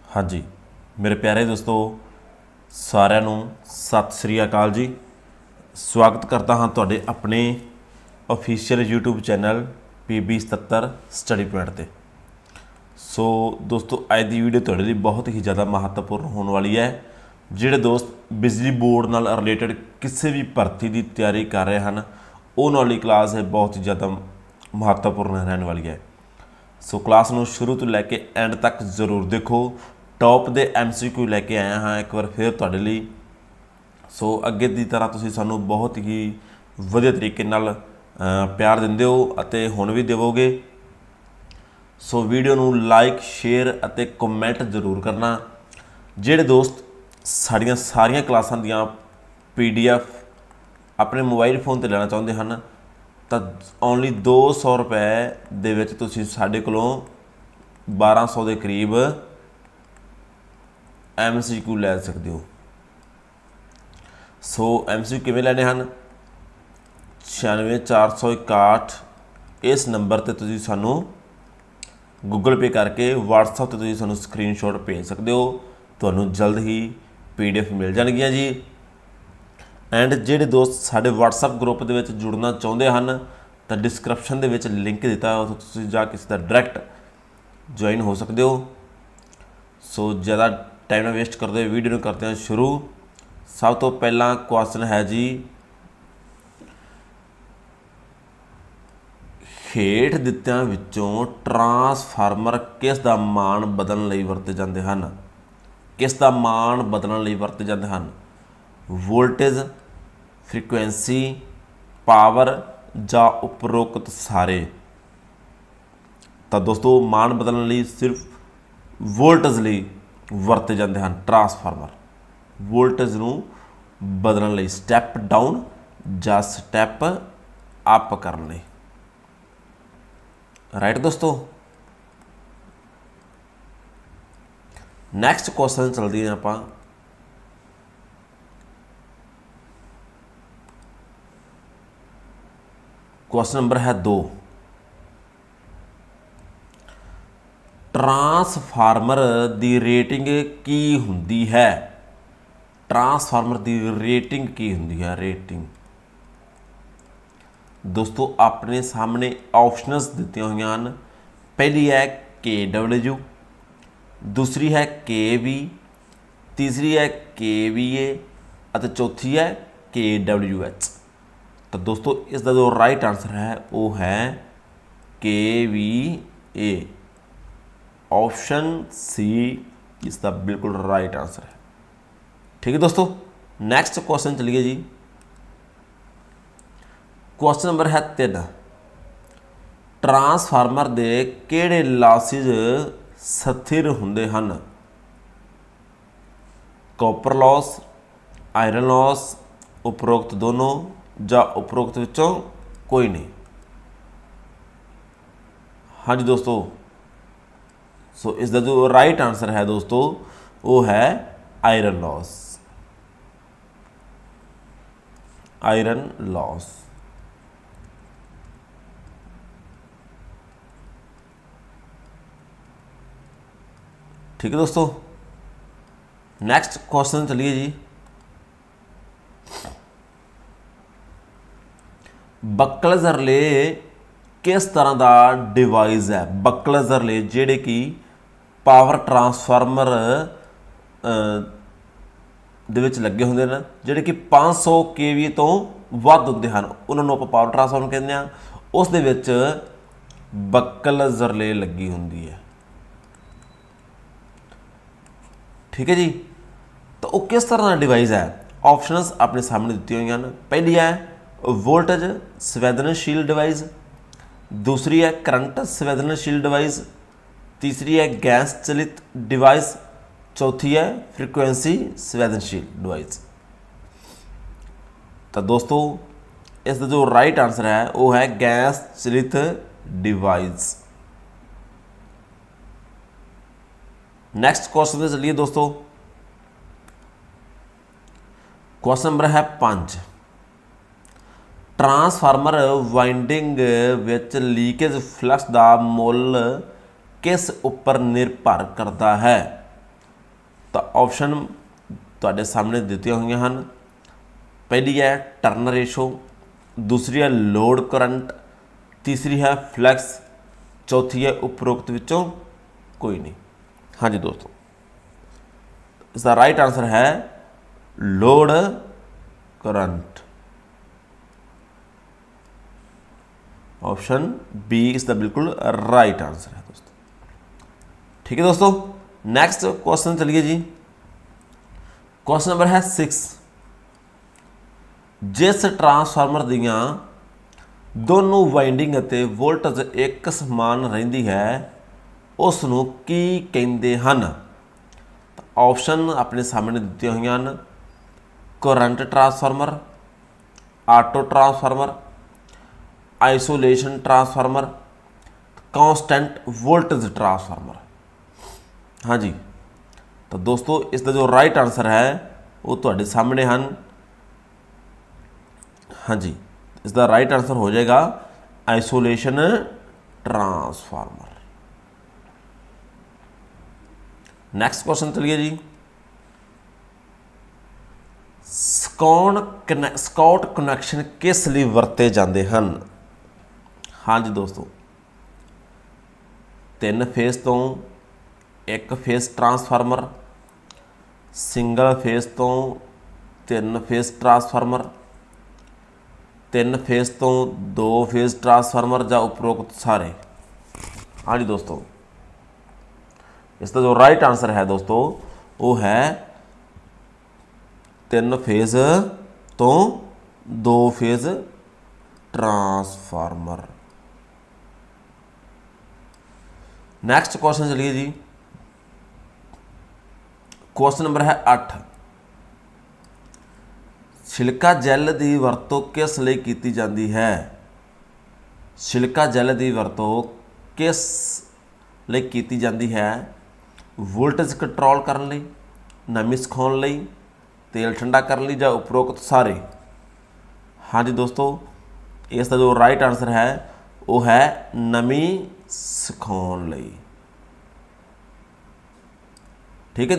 हाँ जी मेरे प्यारे दोस्तों साਰਿਆਂ ਨੂੰ सत श्री अकाल जी। स्वागत करता हाँ तुहाडे अपने official YouTube channel PB77 study point ते। सो दोस्तों अज की वीडियो तुहाडे लई बहुत ही ज़्यादा महत्वपूर्ण होने वाली है। जिहड़े दोस्त बिजली बोर्ड नाल रिलेटेड किसी भी भर्ती की तैयारी कर रहे हैं उन्हां लई क्लास है बहुत ही ज़्यादा महत्वपूर्ण रहने वाली है। सो क्लास नूं शुरू तो लैके एंड तक जरूर देखो। टॉप दे MCQ लैके आया हाँ एक बार फिर तुहाडे लई। सो अगे की तरह तुसीं सानूं बहुत ही वधिया तरीके नाल प्यार दिंदे हो अते हुण भी देवोगे। सो वीडियो नूं लाइक शेयर अते कमेंट जरूर करना। जिहड़े दोस्त साड़ियाँ सारियां क्लासां दियां PDF अपने मोबाइल फोन ते लेना चाहुंदे हन तां ओनली 200 रुपए दे विच तुसीं साडे कोलों 1200 के करीब MCQ लै सकते हो। सो MCQ किवें लैने हैं 96 461 इस नंबर ते तुसीं सानूं गूगल पे करके WhatsApp ते तुसीं सानूं स्क्रीनशॉट भेज सकते हो। तुहानूं जल्द ही PDF मिल जाणगियां जी। एंड जिहड़े दोस्त साडे WhatsApp ग्रुप दे विच जुड़ना चाहुंदे हन तां डिस्क्रिप्शन दे विच लिंक दिता है, उत्थे तुसीं जा के सीधा डायरैक्ट ज्वाइन हो सकते हो। सो ज़्यादा टाइम ना वेस्ट करते वीडियो में करते हैं शुरू। सब तो पहला क्वेश्चन है जी हेठ दित्तियां विचों ट्रांसफार्मर किस दा मान बदलण लई वरते जांदे हन। किस दा मान बदलण लई वरते जांदे हन? वोल्टेज, फ्रीकुएंसी, पावर जा उपरोक्त सारे। तो दोस्तों मान बदलण लई सिर्फ वोल्टेज लई वरते जाते हैं ट्रांसफार्मर। वोल्टेज नूं बदलण लई स्टैप डाउन या स्टैप अप करने लई। राइट दोस्तों। नैक्सट क्वेश्चन चलते हैं आपां। क्वेश्चन नंबर है 2। ट्रांसफार्मर की रेटिंग की हुंदी है? ट्रांसफार्मर की रेटिंग की हुंदी है? रेटिंग दोस्तों अपने सामने ऑप्शनस दित्तियां हुई हैं। पहली है KW, दूसरी है KB, तीसरी है KVA और चौथी है KWH। तो दोस्तों इसका जो राइट आंसर है वो है KVA। ऑप्शन सी इसका बिल्कुल राइट आंसर है। ठीक है दोस्तों। नेक्स्ट क्वेश्चन चलिए जी। क्वेश्चन नंबर है 3। ट्रांसफार्मर दे किहड़े लॉसिज स्थिर हुंदे हन? कॉपर लॉस, आयरन लॉस, उपरोक्त दोनों या उपरोक्त विचों कोई नहीं। हाँ जी दोस्तों। सो इसका जो राइट आंसर है दोस्तों वो है आयरन लॉस। Iron loss. ठीक है दोस्तों। नेक्स्ट क्वेश्चन चलिए जी। बक्लज रिले किस तरह का डिवाइस है? बक्लज रिले जिहड़े कि पावर ट्रांसफार्मर दे विच लगे होंदे ने, जिहड़े कि 500 kV तो वध हुंदे हन, उन्हां नूं आपां पावर ट्रांसफार्मर कहंदे आ। उस दे विच बक्लज रिले लगी हुंदी है। ठीक है जी। तो वो किस तरह का डिवाइस है? ऑप्शनस अपने सामने दित्ती हुई हैं। पहली है वोल्टेज संवेदनशील डिवाइस, दूसरी है करंट संवेदनशील डिवाइस, तीसरी है गैस चलित डिवाइस, चौथी है फ्रीक्वेंसी संवेदनशील डिवाइस। तो दोस्तों इसका जो राइट आंसर है वो है गैस चलित डिवाइस। नेक्स्ट क्वेश्चन चलिए दोस्तों। क्वेश्चन नंबर है 5। ट्रांसफार्मर वाइंडिंग विच लीकेज फ्लक्स का मुल किस उपर निर्भर करता है? तो ऑप्शन तुहाडे सामने दित्तियां हुई हैं। पहली है टर्न रेशो, दूसरी है लोड करंट, तीसरी है फ्लैक्स, चौथी है उपरोक्त विचों कोई नहीं। हाँ जी दोस्तों, इसका राइट आंसर है लोड करंट। ऑप्शन बी इसका बिल्कुल राइट आंसर है दोस्तों। ठीक है दोस्तों, नेक्स्ट क्वेश्चन चलिए जी। क्वेश्चन नंबर है 6। जिस ट्रांसफार्मर दियां दोनों वाइंडिंग अते वोल्टेज एक समान रहिंदी है उस नूं की कहंदे हन? ऑप्शन अपने सामने दिते हुए हैं। Current transformer, auto transformer, isolation transformer, constant voltage transformer. हाँ जी, तो दोस्तों इसका जो राइट आंसर है वो तुहाडे सामने हैं। हाँ जी, इसका राइट आंसर हो जाएगा आइसोलेशन ट्रांसफार्मर। नेक्स्ट क्वेश्चन चलिए जी। स्कॉट कनैक्शन किस लिए वरते जाते हैं? हाँ जी दोस्तों, 3 फेस तो 1 फेस ट्रांसफार्मर, सिंगल फेस तो 3 फेस ट्रांसफार्मर, 3 फेस तो 2 फेस ट्रांसफार्मर या उपरोक्त सारे। हाँ जी दोस्तों, इसका जो राइट आंसर है दोस्तों वो है 3 फेज तो 2 फेज ट्रांसफार्मर। नेक्स्ट क्वेश्चन चलिए जी। क्वेश्चन नंबर है 8। छिलका जैल की वरतों किस लिए की जाती है? छिलका जैल की वरतों किस लिए की जाती है? वोल्टेज कंट्रोल करने लई, नमी सुखाने लई, तेल ठंडा करने लई, या उपरोक्त सारे। हाँ जी दोस्तों, इसका जो राइट आंसर है वो है नमी सुखाने लई। ठीक है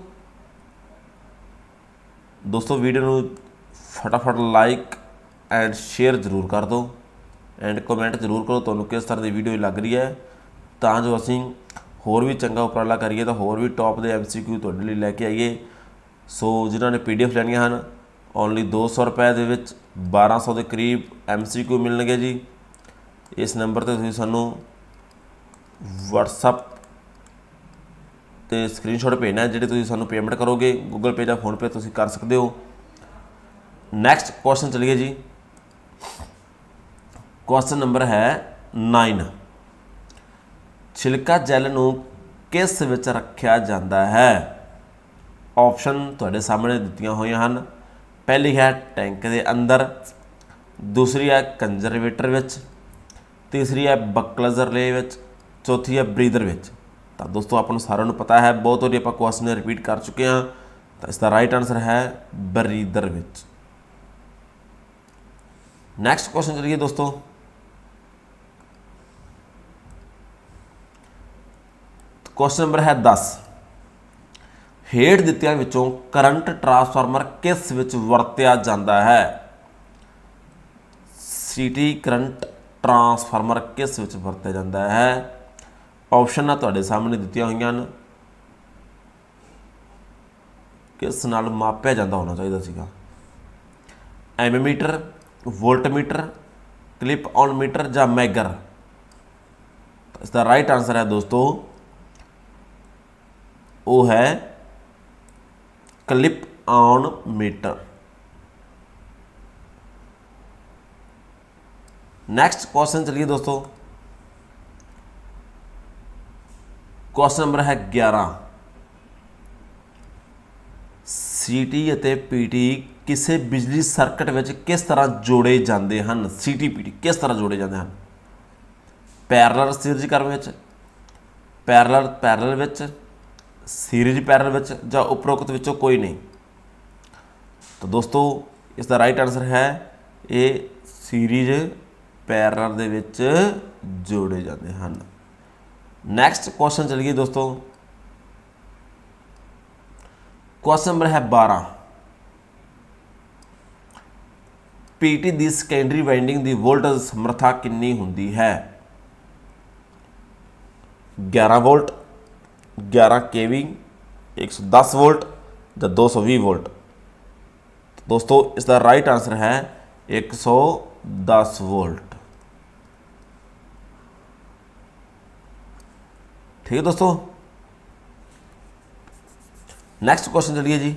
दोस्तों वीडियो नूं फटाफट लाइक एंड शेयर जरूर कर दो एंड कमेंट जरूर करो तुहानूं किस तरह की वीडियो लग रही है, तां जो असीं होर भी चंगा उपराला करिए तो होर भी टॉप के MCQ तुहाडे लई लैके आइए। सो जिन्होंने PDF लैनियां हन ओनली 200 रुपए दे विच 1200 के करीब MCQ मिलणगे जी। इस नंबर ते तुसीं सानूं WhatsApp ते स्क्रीनशॉट भेजना है, जिहड़े तुसीं सानूं पेमेंट करोगे गूगल पे या फोन पे तुसीं कर सकते हो। नैक्सट क्वेश्चन चलिए जी। क्वेश्चन नंबर है 9। छिलका जैल नूं किस विच रखिया जाता है? ऑप्शन तुहाडे सामने दित्तियां होईयां हन। पहली है टैंक के अंदर, दूसरी है कंजरवेटर विच, तीसरी है बकलर रिले विच, चौथी है ब्रीदर विच। तो दोस्तों आपको सारों को पता है, बहुत बारी आप क्वेश्चन रिपीट कर चुके हैं। तो इसका राइट आंसर है ब्रीदर विच। नेक्स्ट क्वेश्चन चलिए दोस्तों। क्वेश्चन नंबर है 10। हेठ दित्तियां विचों करंट ट्रांसफार्मर किस विच वरतिया जाता है? सिटी करंट ट्रांसफार्मर किस विच वरतिया जाता है? ऑप्शन ना तुहाडे सामने दित्तियां होईयां हन। किस नाल मापिया जाता होना चाहिए सीगा? Ammeter, voltmeter, clip on meter या मैगर। इसका राइट आंसर है दोस्तों वो है clip on meter. Next question चलिए दोस्तों। क्वेश्चन नंबर है 11। सीटी अते पीटी किसी बिजली सर्किट में किस तरह जोड़े जाते हैं? सीटी पीटी किस तरह जोड़े जाते हैं? पैरलल सीरीज क्रम में, पैरलल विच, सीरीज पैरलल विच, या उपरोक्त विचों कोई नहीं। तो दोस्तों इसका राइट आंसर है ये सीरीज पैरलल दे विच जोड़े जाते हैं। नैक्सट क्वेश्चन चलिए दोस्तों। क्वेश्चन नंबर है 12, पीटी दी सेकेंडरी वाइंडिंग दी वोल्टेज समर्था कितनी हुंदी है? 11 वोल्ट, 11 केवी, 110 वोल्ट या 220 वोल्ट? तो दोस्तों इसका राइट आंसर है 110 वोल्ट। ठीक है दोस्तों, नेक्स्ट क्वेश्चन चलिए जी।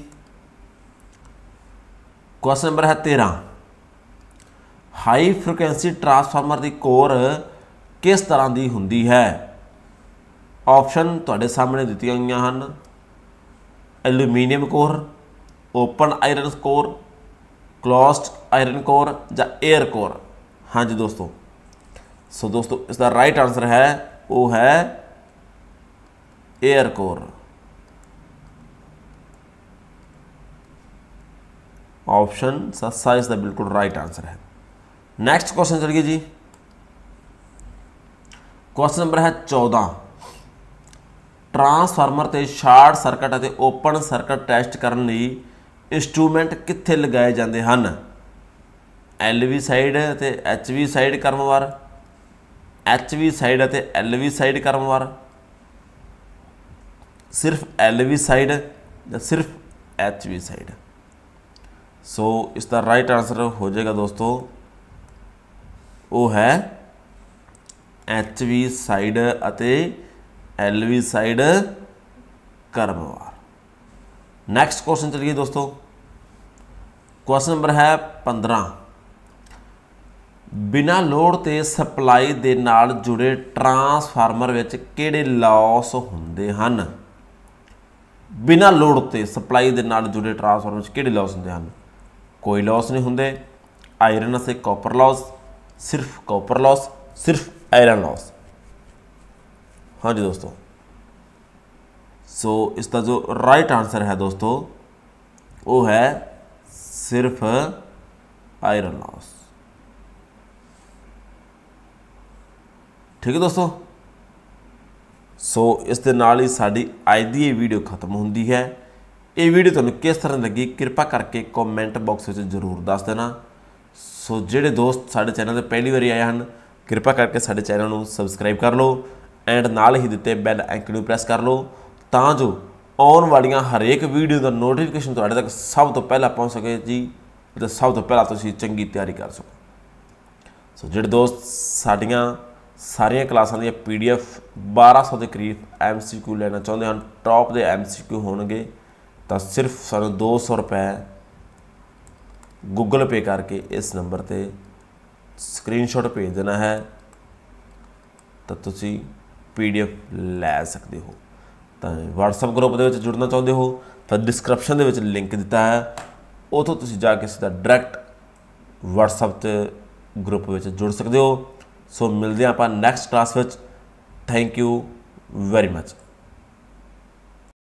क्वेश्चन नंबर है 13, हाई फ्रिक्वेंसी ट्रांसफार्मर की कोर किस तरह की हुंदी है? ऑप्शन तुहाडे सामने दित्तियां गईयां हन, aluminium core, open iron core, closed iron core या एयर कोर? हाँ जी दोस्तों, सो दोस्तों इसका राइट आंसर है वो है एयर कोर। ऑप्शन सा इसका बिल्कुल राइट आंसर है। नेक्स्ट क्वेश्चन चलिए जी। क्वेश्चन नंबर है 14, ट्रांसफार्मर ते शार्ट सर्किट और ओपन सर्किट टैसट करने लई इंस्ट्रूमेंट कित्थे लगाए जाते हैं? LV साइड ते HV साइड क्रमवार, HV साइड ते LV साइड क्रमवार, सिर्फ LV साइड या सिर्फ HV साइड? सो इसका राइट आंसर हो जाएगा दोस्तों वो है HV साइड अते LV साइड क्रमवार। नेक्स्ट क्वेश्चन चलिए दोस्तों। क्वेश्चन नंबर है 15, बिना लोड ते सप्लाई दे नाल जुड़े ट्रांसफार्मर विच किहड़े लॉस हुंदे हन? बिना लोड ते सप्लाई दे नाल जुड़े ट्रांसफार्मर विच किहड़े लॉस हुंदे हन? कोई लॉस नहीं होंगे, आयरन से कॉपर लॉस, सिर्फ कॉपर लॉस, सिर्फ आयरन लॉस? हाँ जी दोस्तों, सो इसका जो राइट आंसर है दोस्तों वो है सिर्फ आयरन लॉस। ठीक है दोस्तों, सो इस दे नाल ही साडी अज दी वीडियो खत्म होंदी है। ये वीडियो तुहानूं किस तरह लगी कृपा करके कॉमेंट बॉक्स में जरूर दस देना। सो जिहड़े दोस्त साडे चैनल ते पहली बारी आए हैं कृपा करके साडे चैनल नूं सबसक्राइब कर लो एंड नाल ही दिते बैल आइकन नूं प्रेस कर लो तां जो आउण वालियां हरेक वीडियो का नोटिफिकेशन तुहाडे तक सब तो पहला पहुँच सके जी, तो सब तो पहला तुसीं चंगी तैयारी कर सको। सो जिहड़े दोस्त साडियां सारियां क्लासां दी PDF 1200 के करीब MCQ लेना चाहुंदे हन, टॉप दे MCQ होणगे, तो सिर्फ सानूं 200 रुपए गूगल पे करके इस नंबर पर स्क्रीनशॉट भेज देना है, तो तुसी PDF लै सकते हो। तो WhatsApp ग्रुप के जुड़ना चाहते हो तो डिस्क्रिप्शन के लिंक दिता है, उतों तुसी जाके सीधा डायरैक्ट WhatsApp ते ग्रुप में जुड़ सकते हो। सो मिलते हैं आप नैक्सट क्लास में। Thank you very much.